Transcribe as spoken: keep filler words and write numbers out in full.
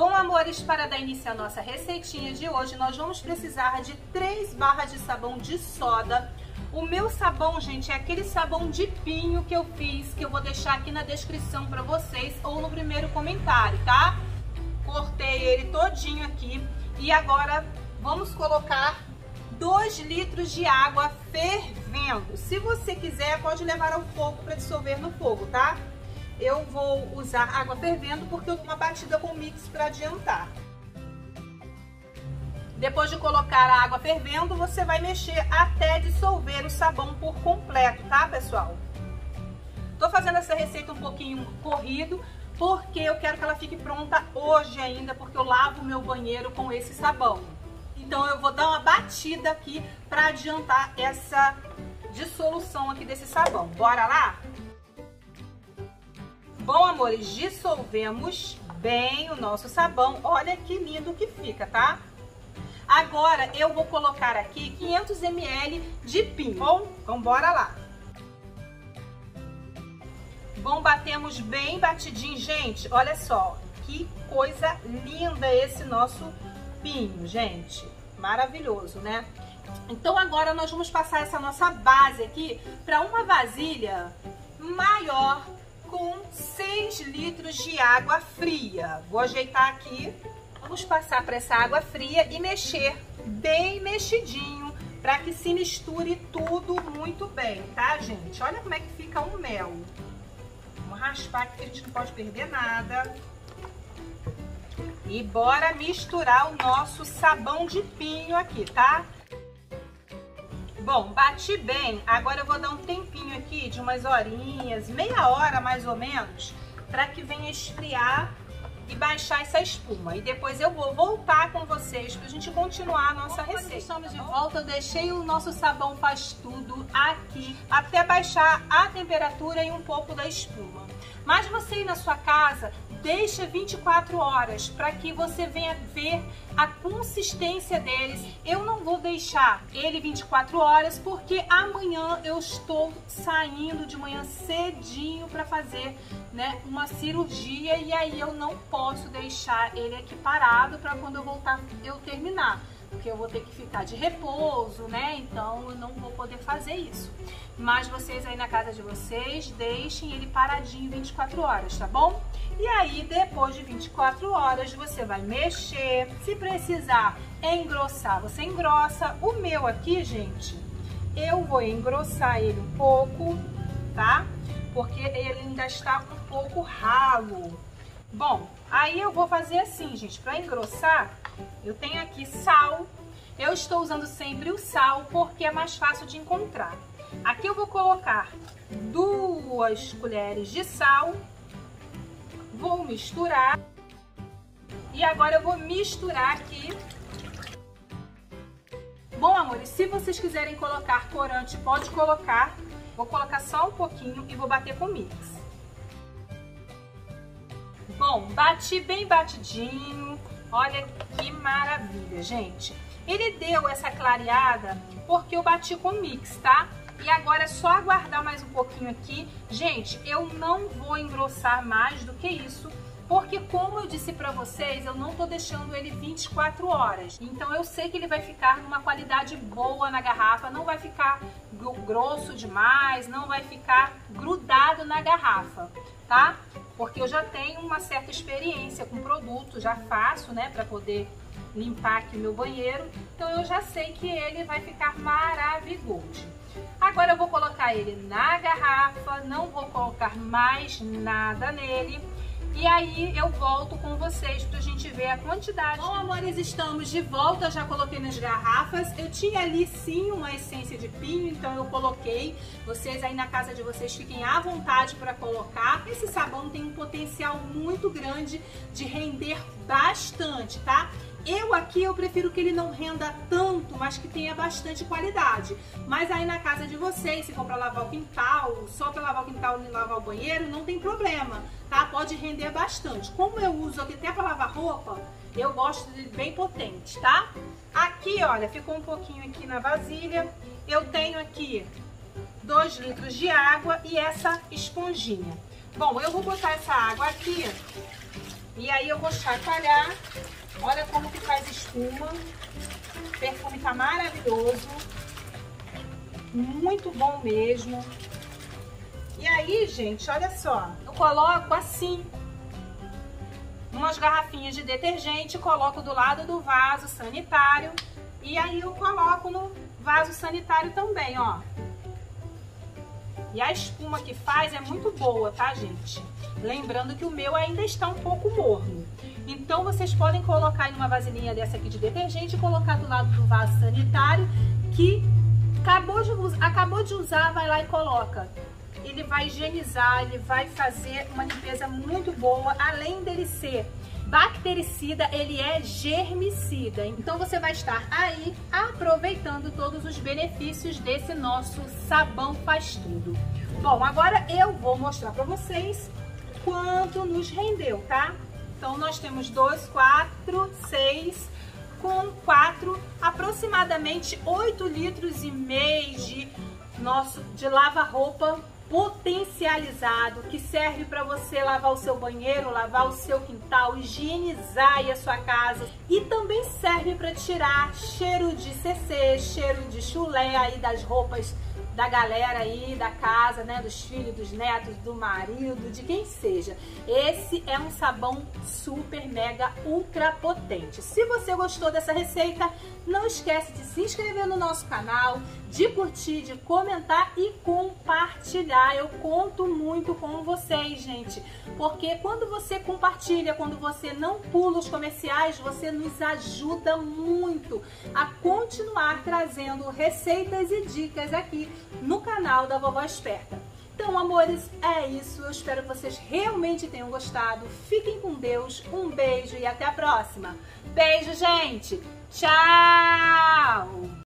Bom, amores, para dar início à nossa receitinha de hoje, nós vamos precisar de três barras de sabão de soda. O meu sabão, gente, é aquele sabão de pinho que eu fiz, que eu vou deixar aqui na descrição para vocês ou no primeiro comentário, tá? Cortei ele todinho aqui e agora vamos colocar dois litros de água fervendo. Se você quiser, pode levar ao fogo para dissolver no fogo, tá? Eu vou usar água fervendo porque eu dou uma batida com mix para adiantar. Depois de colocar a água fervendo, você vai mexer até dissolver o sabão por completo, tá, pessoal? Tô fazendo essa receita um pouquinho corrido, porque eu quero que ela fique pronta hoje ainda, porque eu lavo o meu banheiro com esse sabão. Então eu vou dar uma batida aqui para adiantar essa dissolução aqui desse sabão. Bora lá? Bom, amores, dissolvemos bem o nosso sabão. Olha que lindo que fica, tá? Agora eu vou colocar aqui quinhentos mililitros de pinho. Bom, então bora lá. Bom, batemos bem batidinho, gente. Olha só, que coisa linda esse nosso pinho, gente. Maravilhoso, né? Então agora nós vamos passar essa nossa base aqui para uma vasilha maior com seis litros de água fria. Vou ajeitar aqui. Vamos passar para essa água fria e mexer bem mexidinho para que se misture tudo muito bem, tá, gente? Olha como é que fica o mel. Vamos raspar aqui que a gente não pode perder nada. E bora misturar o nosso sabão de pinho aqui, tá? Bom, bati bem. Agora eu vou dar um tempinho aqui de umas horinhas, meia hora mais ou menos, para que venha esfriar e baixar essa espuma. E depois eu vou voltar com vocês pra gente continuar a nossa Bom, receita. Estamos de volta, eu deixei o nosso sabão faz tudo aqui até baixar a temperatura e um pouco da espuma. Mas você aí na sua casa, deixa vinte e quatro horas para que você venha ver a consistência deles. Eu não vou deixar ele vinte e quatro horas porque amanhã eu estou saindo de manhã cedinho para fazer, né, uma cirurgia e aí eu não posso deixar ele aqui parado para quando eu voltar eu terminar. Porque eu vou ter que ficar de repouso, né? Então eu não vou poder fazer isso. Mas vocês aí na casa de vocês, deixem ele paradinho vinte e quatro horas, tá bom? E aí depois de vinte e quatro horas você vai mexer. Se precisar engrossar, você engrossa. O meu aqui, gente, eu vou engrossar ele um pouco, tá? Porque ele ainda está um pouco ralo. Bom, aí eu vou fazer assim, gente, para engrossar, eu tenho aqui sal. Eu estou usando sempre o sal porque é mais fácil de encontrar. Aqui eu vou colocar duas colheres de sal. Vou misturar. E agora eu vou misturar aqui. Bom, amores, se vocês quiserem colocar corante, pode colocar. Vou colocar só um pouquinho e vou bater com mix. Bom, bati bem batidinho. Olha que maravilha, gente. Ele deu essa clareada porque eu bati com mix, tá? E agora é só aguardar mais um pouquinho aqui. Gente, eu não vou engrossar mais do que isso, porque como eu disse pra vocês, eu não tô deixando ele vinte e quatro horas. Então eu sei que ele vai ficar numa qualidade boa na garrafa, não vai ficar grosso demais, não vai ficar grudado na garrafa, tá? Porque eu já tenho uma certa experiência com produto, já faço, né, pra poder limpar aqui o meu banheiro. Então eu já sei que ele vai ficar maravilhoso. Agora eu vou colocar ele na garrafa, não vou colocar mais nada nele. E aí eu volto com vocês pra gente ver a quantidade. Bom, amores, estamos de volta, já coloquei nas garrafas. Eu tinha ali sim uma essência de pinho, então eu coloquei. Vocês aí na casa de vocês fiquem à vontade para colocar. Esse sabão tem um potencial muito grande de render bastante, tá? Eu aqui, eu prefiro que ele não renda tanto, mas que tenha bastante qualidade. Mas aí na casa de vocês, se for para lavar o quintal, só para lavar o quintal e lavar o banheiro, não tem problema, tá? Pode render bastante. Como eu uso aqui até para lavar roupa, eu gosto de bem potente, tá? Aqui, olha, ficou um pouquinho aqui na vasilha. Eu tenho aqui dois litros de água e essa esponjinha. Bom, eu vou botar essa água aqui E aí eu vou chacoalhar. Olha como que faz espuma. O perfume tá maravilhoso. Muito bom mesmo. E aí, gente, olha só. Eu coloco assim, umas garrafinhas de detergente, coloco do lado do vaso sanitário. E aí eu coloco no vaso sanitário também, ó. E a espuma que faz é muito boa, tá, gente? Lembrando que o meu ainda está um pouco morno. Então, vocês podem colocar em uma vasilhinha dessa aqui de detergente e colocar do lado do vaso sanitário, que acabou de, acabou de usar, vai lá e coloca. Ele vai higienizar, ele vai fazer uma limpeza muito boa, além dele ser bactericida, ele é germicida. Então você vai estar aí aproveitando todos os benefícios desse nosso sabão faz tudo. Bom, agora eu vou mostrar para vocês quanto nos rendeu, tá? Então nós temos dois, quatro, seis, com quatro, aproximadamente oito litros e meio de nosso de lava-roupa potencializado, que serve para você lavar o seu banheiro, lavar o seu quintal, higienizar aí a sua casa, e também serve para tirar cheiro de C C, cheiro de chulé aí das roupas da galera aí da casa, né, dos filhos, dos netos, do marido, de quem seja. Esse é um sabão super mega ultra potente. Se você gostou dessa receita, não esquece de se inscrever no nosso canal, de curtir, de comentar e compartilhar. Eu conto muito com vocês, gente, porque quando você compartilha, quando você não pula os comerciais, você nos ajuda muito a continuar trazendo receitas e dicas aqui no canal da Vovó Esperta. Então, amores, é isso. Eu espero que vocês realmente tenham gostado. Fiquem com Deus, um beijo e até a próxima. Beijo, gente! Tchau!